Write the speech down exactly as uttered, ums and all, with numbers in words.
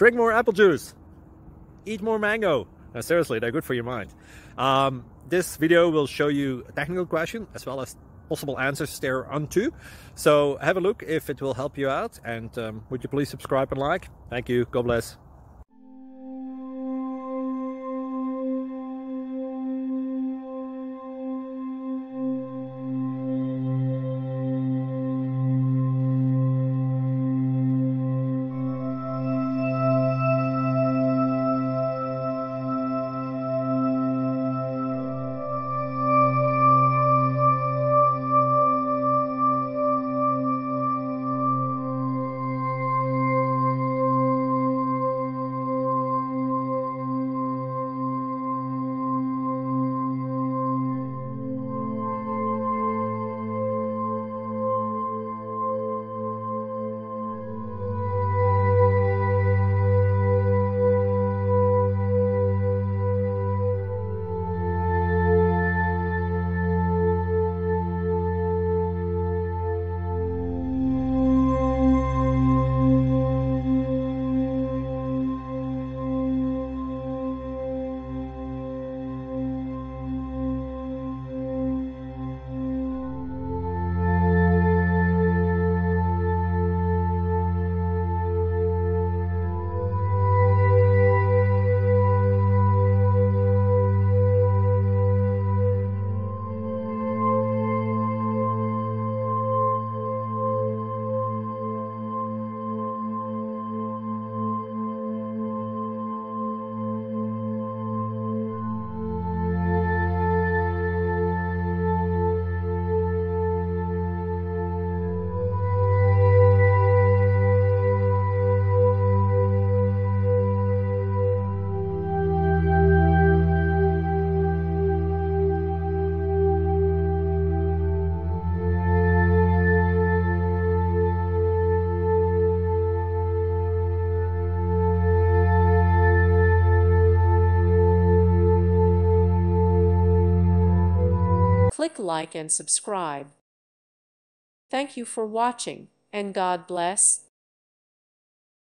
drink more apple juice, eat more mango. Now, seriously, they're good for your mind. Um, this video will show you a technical question as well as possible answers thereunto. So have a look if it will help you out, and um, would you please subscribe and like? Thank you. God bless. Click like and subscribe. Thank you for watching, and God bless.